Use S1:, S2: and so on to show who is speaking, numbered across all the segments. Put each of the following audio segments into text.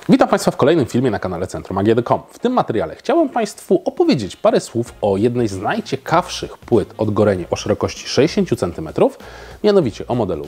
S1: Witam Państwa w kolejnym filmie na kanale Centrum AGD.com. W tym materiale chciałem Państwu opowiedzieć parę słów o jednej z najciekawszych płyt od Gorenie o szerokości 60 cm, mianowicie o modelu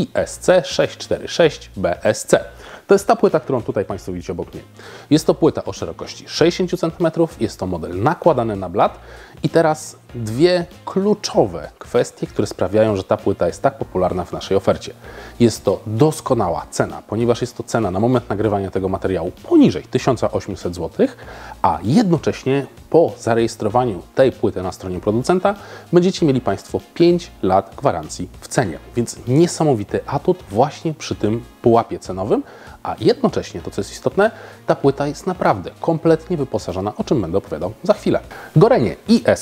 S1: ISC646BSC. To jest ta płyta, którą tutaj Państwo widzicie obok mnie. Jest to płyta o szerokości 60 cm, jest to model nakładany na blat i teraz dwie kluczowe kwestie, które sprawiają, że ta płyta jest tak popularna w naszej ofercie. Jest to doskonała cena, ponieważ jest to cena na moment nagrywania tego materiału poniżej 1800 zł, a jednocześnie po zarejestrowaniu tej płyty na stronie producenta będziecie mieli Państwo 5 lat gwarancji w cenie. Więc niesamowity atut właśnie przy tym pułapie cenowym, a jednocześnie, to co jest istotne, ta płyta jest naprawdę kompletnie wyposażona, o czym będę opowiadał za chwilę. Gorenie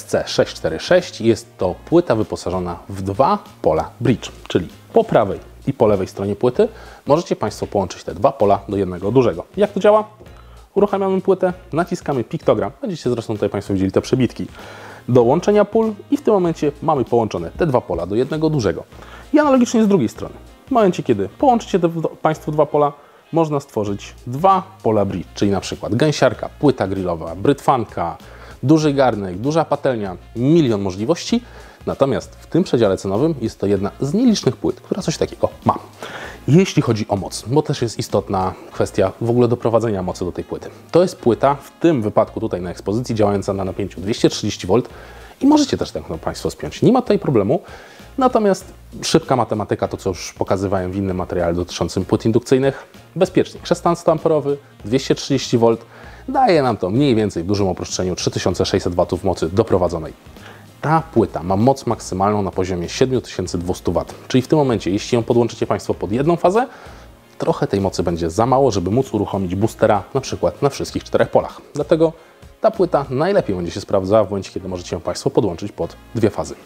S1: ISC646 jest to płyta wyposażona w dwa pola bridge, czyli po prawej i po lewej stronie płyty możecie Państwo połączyć te dwa pola do jednego dużego. Jak to działa? Uruchamiamy płytę, naciskamy piktogram, będziecie zresztą tutaj Państwo widzieli te przebitki, do łączenia pól i w tym momencie mamy połączone te dwa pola do jednego dużego. I analogicznie z drugiej strony. W momencie, kiedy połączycie Państwo dwa pola, można stworzyć dwa pola bridge, czyli na przykład gęsiarka, płyta grillowa, brytwanka, duży garnek, duża patelnia, milion możliwości. Natomiast w tym przedziale cenowym jest to jedna z nielicznych płyt, która coś takiego ma. Jeśli chodzi o moc, bo też jest istotna kwestia w ogóle doprowadzenia mocy do tej płyty. To jest płyta, w tym wypadku tutaj na ekspozycji, działająca na napięciu 230 V i możecie też tak Państwo spiąć. Nie ma tutaj problemu. Natomiast szybka matematyka, to co już pokazywałem w innym materiale dotyczącym płyt indukcyjnych, bezpiecznik 16A, 230 V, daje nam to mniej więcej w dużym uproszczeniu 3600 W mocy doprowadzonej. Ta płyta ma moc maksymalną na poziomie 7200 W, czyli w tym momencie, jeśli ją podłączycie Państwo pod jedną fazę, trochę tej mocy będzie za mało, żeby móc uruchomić boostera na przykład na wszystkich 4 polach. Dlatego ta płyta najlepiej będzie się sprawdzała w momencie, kiedy możecie ją Państwo podłączyć pod dwie fazy.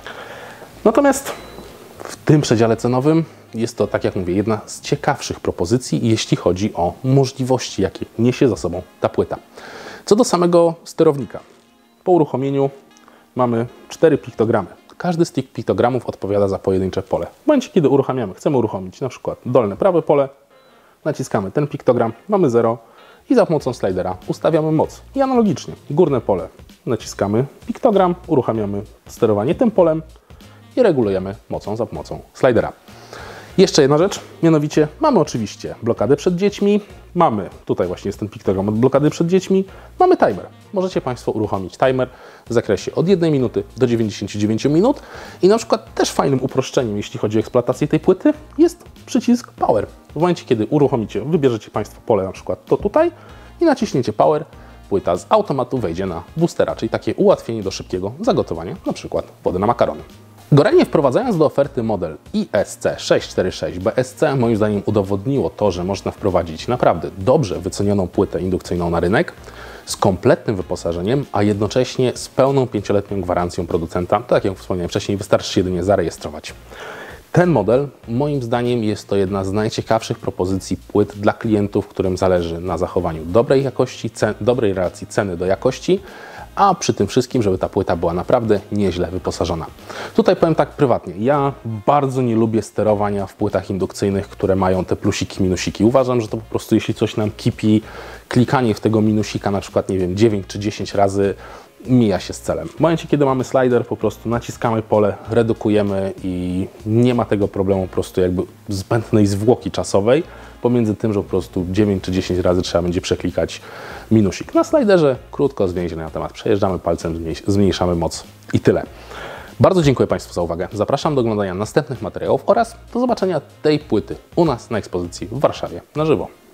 S1: Natomiast w tym przedziale cenowym jest to, tak jak mówię, jedna z ciekawszych propozycji, jeśli chodzi o możliwości, jakie niesie za sobą ta płyta. Co do samego sterownika. Po uruchomieniu mamy 4 piktogramy. Każdy z tych piktogramów odpowiada za pojedyncze pole. W momencie, kiedy chcemy uruchomić na przykład dolne prawe pole, naciskamy ten piktogram, mamy 0 i za pomocą slidera ustawiamy moc. I analogicznie, górne pole naciskamy piktogram, uruchamiamy sterowanie tym polem i regulujemy mocą za pomocą slidera. Jeszcze jedna rzecz, mianowicie mamy oczywiście blokadę przed dziećmi, mamy, tutaj właśnie jest ten piktogram od blokady przed dziećmi, mamy timer. Możecie Państwo uruchomić timer w zakresie od 1 minuty do 99 minut i na przykład też fajnym uproszczeniem, jeśli chodzi o eksploatację tej płyty, jest przycisk power. W momencie, kiedy uruchomicie, wybierzecie Państwo pole na przykład to tutaj i naciśniecie power, płyta z automatu wejdzie na boostera, czyli takie ułatwienie do szybkiego zagotowania na przykład wody na makarony. Gorenie, wprowadzając do oferty model ISC646BSC, moim zdaniem udowodniło to, że można wprowadzić naprawdę dobrze wycenioną płytę indukcyjną na rynek z kompletnym wyposażeniem, a jednocześnie z pełną 5-letnią gwarancją producenta. Tak jak wspomniałem wcześniej, wystarczy się jedynie zarejestrować. Ten model, moim zdaniem, jest to jedna z najciekawszych propozycji płyt dla klientów, którym zależy na zachowaniu dobrej jakości, dobrej relacji ceny do jakości, a przy tym wszystkim, żeby ta płyta była naprawdę nieźle wyposażona. Tutaj powiem tak prywatnie, ja bardzo nie lubię sterowania w płytach indukcyjnych, które mają te plusiki, minusiki. Uważam, że to po prostu, jeśli coś nam kipi, klikanie w tego minusika na przykład, nie wiem, 9 czy 10 razy mija się z celem. W momencie, kiedy mamy slider, po prostu naciskamy pole, redukujemy i nie ma tego problemu po prostu jakby zbędnej zwłoki czasowej pomiędzy tym, że po prostu 9 czy 10 razy trzeba będzie przeklikać minusik. Na sliderze krótko, zwięźle na temat. Przejeżdżamy palcem, zmniejszamy moc i tyle. Bardzo dziękuję Państwu za uwagę. Zapraszam do oglądania następnych materiałów oraz do zobaczenia tej płyty u nas na ekspozycji w Warszawie na żywo.